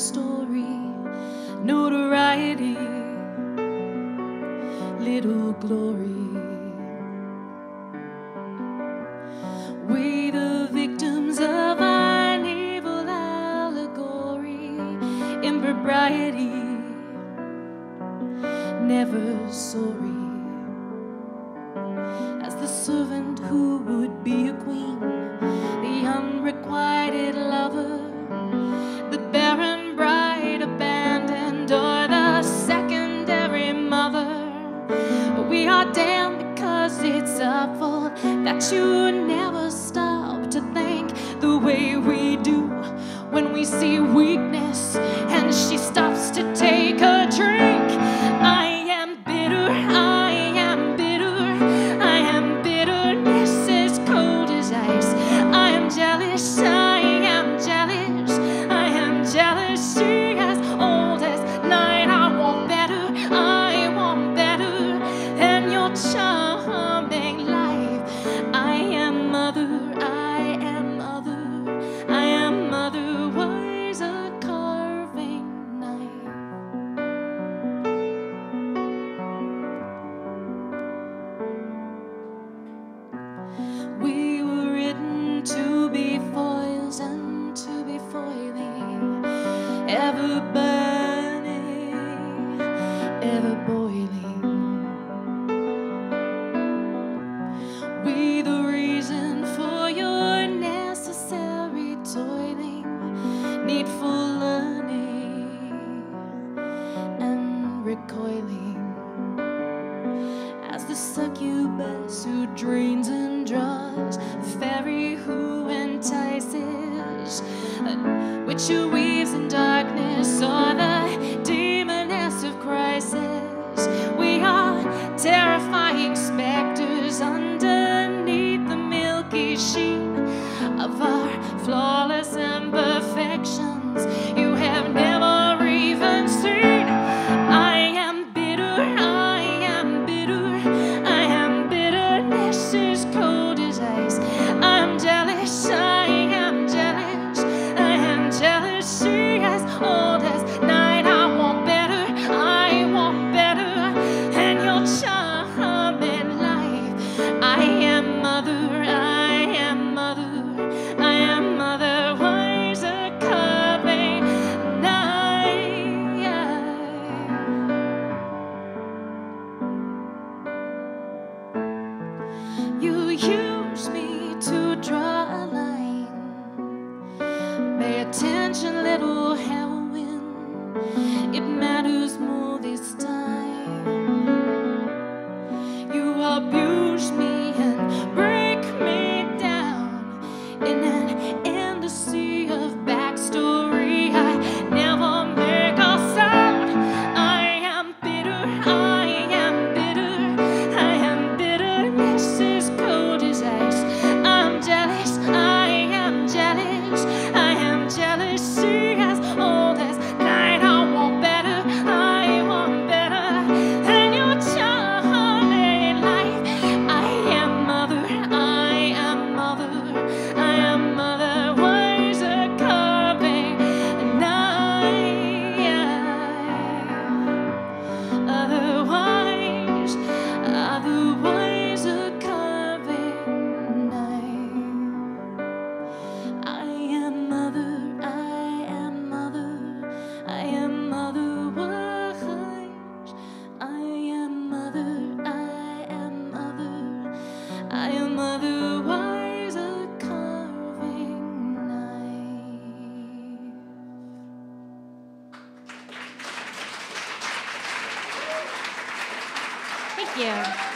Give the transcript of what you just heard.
story, notoriety, little glory. We the victims of an evil allegory, impropriety, never sorry. As the servant who would be a queen, the unrequited lover, the barren bride abandoned, or the secondary mother, we are damned because it's our fault that you never stop to think the way we do when we see weakness and she stops to take a drink. I am bitter, I am bitter, I am bitterness as cold as ice. I am jealous, I am jealous, I am jealous. She as old as night. I want better, I want better than your charming life. I am mother, I am mother, I am mother, wise a carving knife. We were written to be foils and to be foiling, ever burning, ever boiling. We the reason for your necessary toiling, needful learning and recoiling. As the succubus who drains and draws, the fairy who entices, the witch who weaves in darkness, or the demoness of crisis, we are terrifying specters underneath the milky sheen of our flawless imperfections you have never even seen. I am bitter, I am bitter, I am bitterness as cold as ice. I'm jealous, I am jealous, I am jealous. She as old as night. I want better, I want better than your charming life. I am mother, I am mother, I am mother, wise a carving knife. You use me to draw a line. Pay attention, little heroine, it matters more this time. You abuse me and break me down in an endless sea of backstory. I never make a sound. I am bitter, I am bitter, I am bitterness as cold as ice. I'm jealous, I am jealous, I am jealous. She as old as night. I want better, I want better than your charming life. I am mother, I am mother, I am mother, wise a carving knife. Otherwise, otherwise a carving knife. I am mother, I am mother, I am mother, wise. I am mother, I am mother, I am mother, wise a carving knife. Thank you.